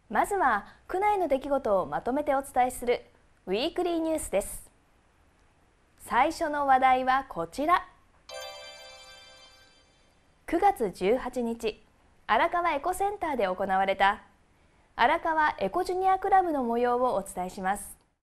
まずは区内の出来事をまとめてお伝えするウィークリーニュースです。最初の話題はこちら。9月18日、荒川エコセンターで行われた荒川エコジュニアクラブの模様をお伝えします。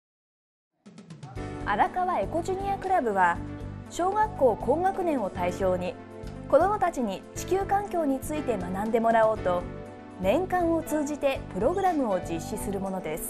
荒川エコジュニアクラブは小学校高学年を対象に子どもたちに地球環境について学んでもらおうと年間を通じてプログラムを実施するものです。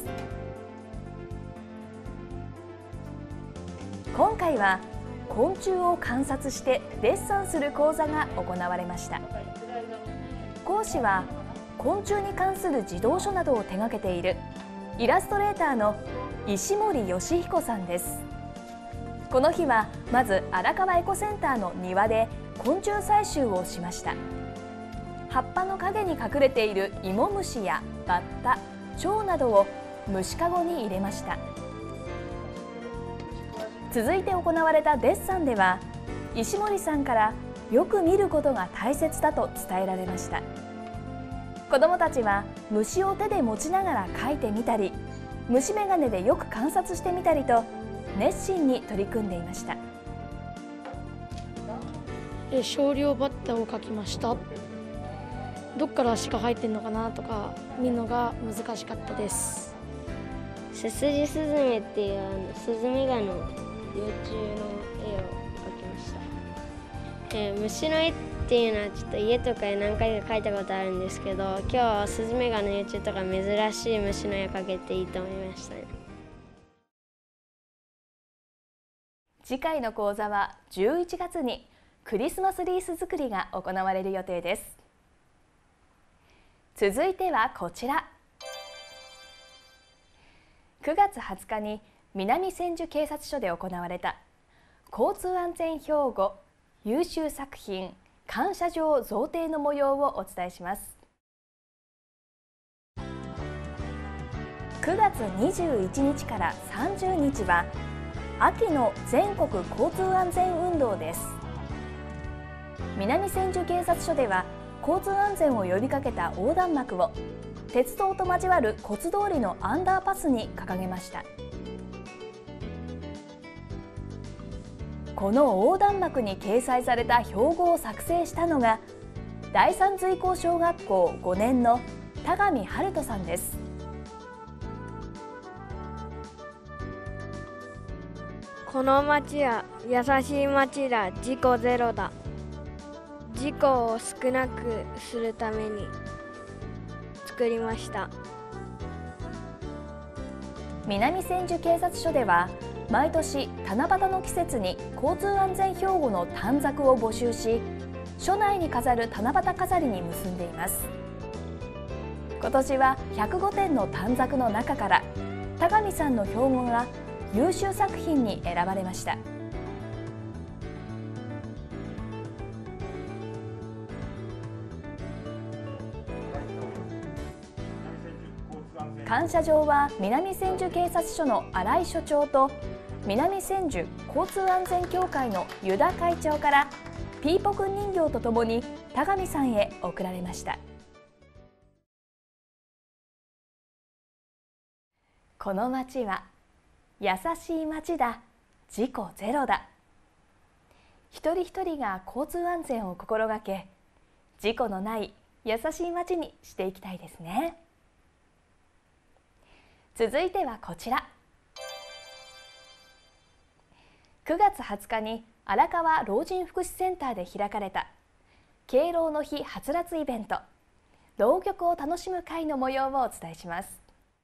今回は昆虫を観察してデッサンする講座が行われました。講師は昆虫に関する児童書などを手掛けているイラストレーターの石森義彦さんです。この日はまず荒川エコセンターの庭で昆虫採集をしました。葉っぱの陰に隠れているイモムシやバッタ、蝶などを虫かごに入れました。続いて行われたデッサンでは石森さんからよく見ることが大切だと伝えられました。子どもたちは虫を手で持ちながら描いてみたり、虫眼鏡でよく観察してみたりと熱心に取り組んでいました。 少量バッタを描きました。どっから足が生えてるのかなとか見るのが難しかったです。 セスジスズメっていうスズメガの幼虫の絵を描きました。虫の絵っていうのはちょっと家とかで何回か描いたことあるんですけど、今日はスズメガの幼虫とか珍しい虫の絵を描けていいと思いましたね。 次回の講座は11月にクリスマスリース作りが行われる予定です。続いてはこちら。9月20日に南千住警察署で行われた交通安全標語優秀作品感謝状贈呈の模様をお伝えします。9月21日から30日は秋の全国交通安全運動です。南千住警察署では交通安全を呼びかけた横断幕を鉄道と交わる骨通りのアンダーパスに掲げました。この横断幕に掲載された標語を作成したのが第三随光小学校5年の田上春人さんです。 この町は優しい町だ。事故ゼロだ。事故を少なくするために作りました。 南千住警察署では毎年七夕の季節に交通安全標語の短冊を募集し、署内に飾る七夕飾りに結んでいます。今年は105点の短冊の中から田上さんの標語が優秀作品に選ばれました。感謝状は南千住警察署の新井署長と南千住交通安全協会の湯田会長からピーポくん人形とともに田上さんへ贈られました。この町は優しい町だ。事故ゼロだ。一人一人が交通安全を心がけ、事故のない優しい町にしていきたいですね。続いてはこちら。9月20日に荒川老人福祉センターで開かれた敬老の日はつらつイベント浪曲を楽しむ会の模様をお伝えします。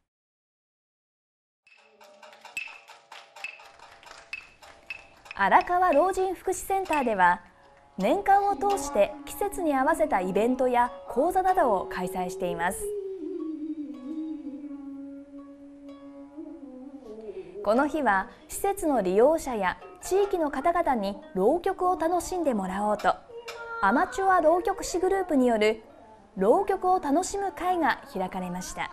荒川老人福祉センターでは年間を通して季節に合わせたイベントや講座などを開催しています。この日は施設の利用者や地域の方々に浪曲を楽しんでもらおうとアマチュア浪曲師グループによる浪曲を楽しむ会が開かれました。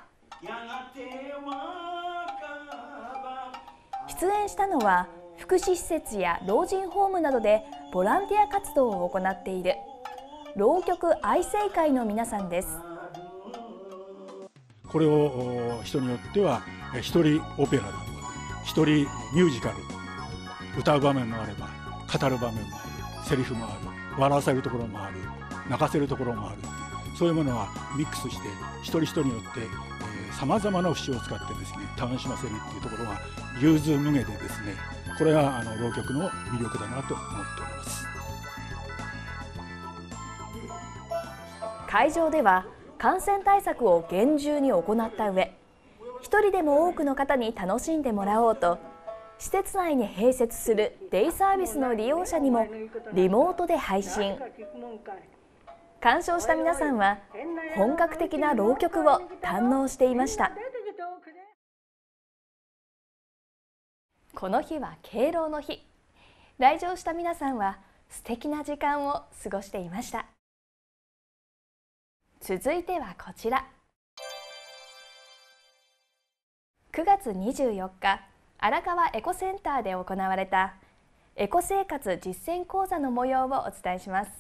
出演したのは福祉施設や老人ホームなどでボランティア活動を行っている浪曲愛生会の皆さんです。 これを人によっては一人オペラだ、一人ミュージカル、歌う場面もあれば語る場面もある、セリフもある、笑わせるところもある、泣かせるところもある、そういうものはミックスして一人一人によってさまざまな節を使ってですね楽しませるっていうところが融通無碍でですね、これが浪曲の魅力だなと思っております。 会場では感染対策を厳重に行った上、一人でも多くの方に楽しんでもらおうと、施設内に併設するデイサービスの利用者にもリモートで配信。鑑賞した皆さんは本格的な浪曲を堪能していました。この日は敬老の日。来場した皆さんは素敵な時間を過ごしていました。続いてはこちら。9月24日、荒川エコセンターで行われたエコ生活実践講座の模様をお伝えします。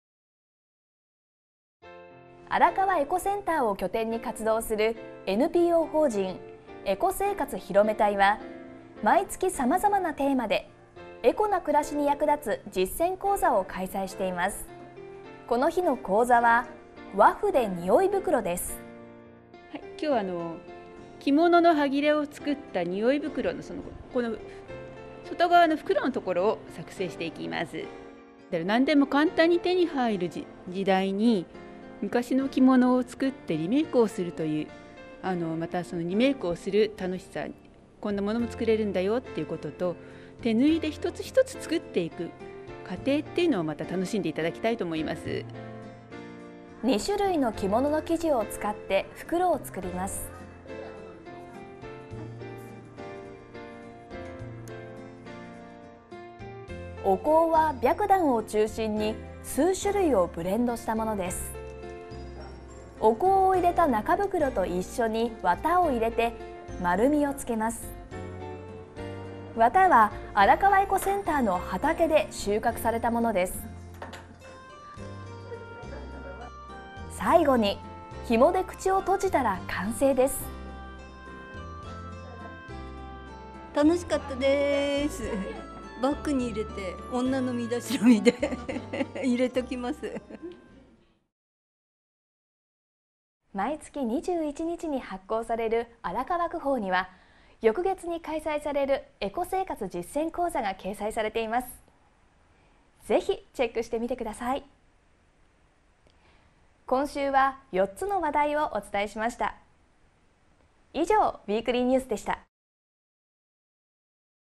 荒川エコセンターを拠点に活動する NPO 法人エコ生活広め隊は、毎月さまざまなテーマでエコな暮らしに役立つ実践講座を開催しています。この日の講座は和筆匂い袋です。 はい、今日は着物の端切れを作った匂い袋のこの外側の袋のところを作成していきます。何でも簡単に手に入る時代に昔の着物を作ってリメイクをするというまたそのリメイクをする楽しさ、こんなものも作れるんだよっていうことと、手縫いで一つ一つ作っていく過程っていうのをまた楽しんでいただきたいと思います。 2種類の着物の生地を使って袋を作ります。お香は白檀を中心に数種類をブレンドしたものです。お香を入れた中袋と一緒に綿を入れて丸みをつけます。綿は荒川エコセンターの畑で収穫されたものです。最後に紐で口を閉じたら完成です。 楽しかったです。バッグに入れて女の身だしなみで入れときます。 毎月21日に発行される荒川区報には、翌月に開催されるエコ生活実践講座が掲載されています。ぜひチェックしてみてください。今週は4つの話題をお伝えしました。以上、ウィークリーニュースでした。